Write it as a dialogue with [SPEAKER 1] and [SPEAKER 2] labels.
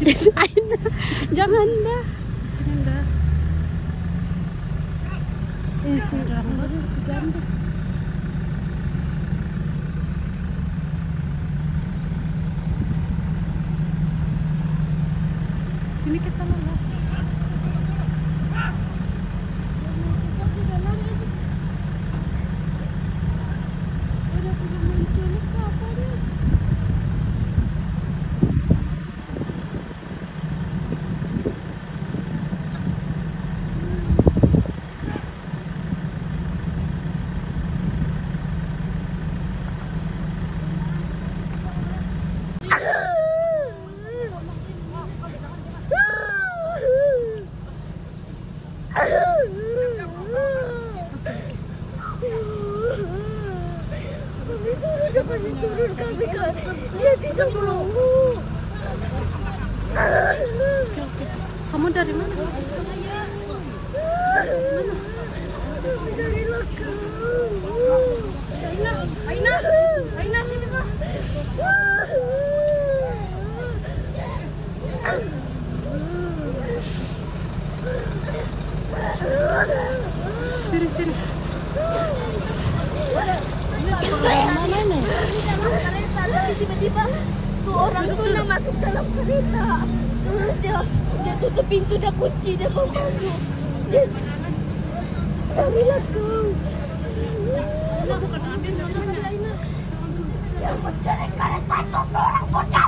[SPEAKER 1] Aina, jangan dah. Jangan dah. Si ganda. Sini kita lah. Dia tidak mau. Kamu dari mana? Dari belakang. Aina sini kah? Sini.
[SPEAKER 2] Mana nih? Dalam kereta, tapi tiba-tiba tuh orang tuh masuk dalam kereta. Terus dia tutup pintu, dia kunci, dia mau masuk. Carilah kau. Bukan ambil namanya Aina. Yang mencari kereta itu orang bocah.